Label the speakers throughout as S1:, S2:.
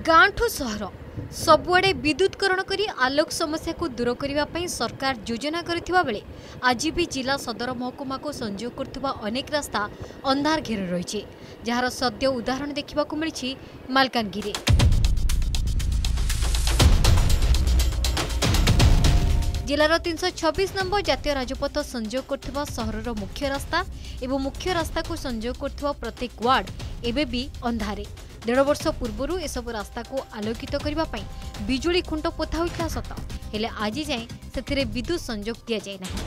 S1: गाँठू सहर सबुआड़े विद्युतकरण करी आलोक समस्या को दूर करने सरकार योजना करथिबा बेले आज भी जिला सदर महकुमा को संयोग करथिबा अनेक रास्ता अंधार घेर रही जार सद्य उदाहरण देखा मिली मालकानगिरी। जिलार 326 नंबर जातीय राजपथ संयोग करथिबा सहरर मुख्य रास्ता एवं मुख्य रास्ता को संयोग करथिबा प्रत्येक वार्ड एबे भी अंधारे। 1.5 वर्ष पूर्व एसबू रास्ता को आलोकित करने बिजुली खुंट पोता होता सत हेले आज जाए से विद्युत संयोग दि जाए ना।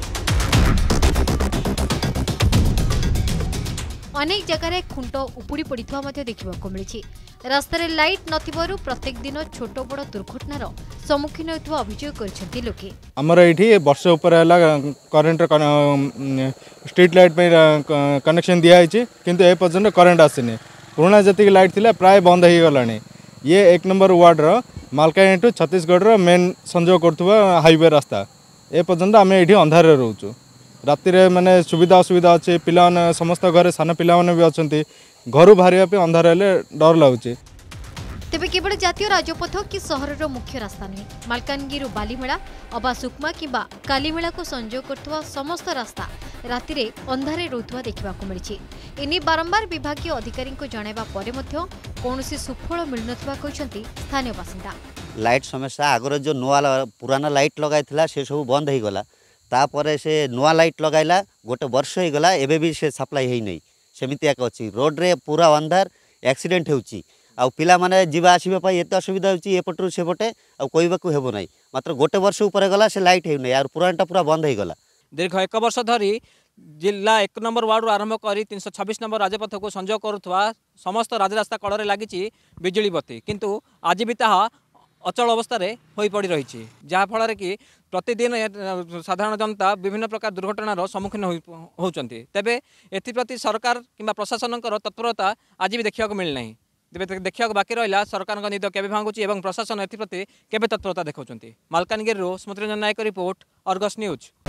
S1: अनेक जगह खुंट उपुड़ी पड़ा देखा मिली। रास्तार लाइट नथिबारु प्रत्येक दिन छोट बड़ दुर्घटनार सम्मुखीन होता अभियोग कर लोके।
S2: आमर ये वर्ष उपर करेन्ट स्ट्रीट लाइट कनेक्शन दिखाई किंतु ए पर्यंत करेन्ट आसनी। पुराना जी लाइट थिला प्राय बंद हो गला। ये 1 number ward Malkangiri to Chhattisgarh main संजोग करथुवा हाईवे रास्ता ए पर्यंत आम ये अंधार रोचु। राति माने सुविधा असुविधा अच्छे पिला समस्त घर सान पिला भी अच्छा घर बाहर अंधार हेले डर लगुच।
S1: तेबे केवल जातीय राजपथ कि सहरर मुख्य रास्ता नुहे मालकानगिरी बालीमेला अबा सुकमा किंबा कालीमेला को संजोग करथुवा समस्त रास्ता राति रे अंधारे रोथुवा देखा मिली। एने बारंबार विभागीय अधिकारी को जणाइबा परे मध्य कौनसी सुफल मिलुनथुवा कहउछंती स्थानीय बासिंदा।
S3: लाइट समस्या आगर जो नुआ पुराना लाइट लगाइथिला से सब बंद हो गला। तापर से नुआ लाइट लगाइला गोटे वर्ष हो गला एबे भी से सप्लाई हेई नै सेमिति एक अछि। रोड रे पूरा अंधार एक्सीडेंट होउची आ पिला माने जीवा आसीबा पई एत असुविधा होउची एपटरू सेपटे आ कोइबाकू हेबो नै। मात्र गोटे वर्ष ऊपर गला से लाइट हेउ नै और पुरानटा पूरा बंद हो गला।
S4: दीर्घ 1 वर्ष धरी जिला 1 नंबर वार्ड आरंभ कर 326 नंबर राजपथ को संजोग करुवा समस्त राजरास्ता कड़े लगी बिजुली बत्ती किंतु आज भी ताहा अचल अवस्था हो पड़ रही जहाँफल कि प्रतिदिन साधारण जनता विभिन्न प्रकार दुर्घटनार सम्मुखीन होती। तेबे एप्रति सरकार किंबा प्रशासन तत्परता आज भी देखा मिलना। तेज देखा बाकी रहा सरकार निद केवे भांगुची एवं प्रशासन एप्रति केवे तत्परता देखा। Malkangiri Smruti Ranjan Nayak report Argus news.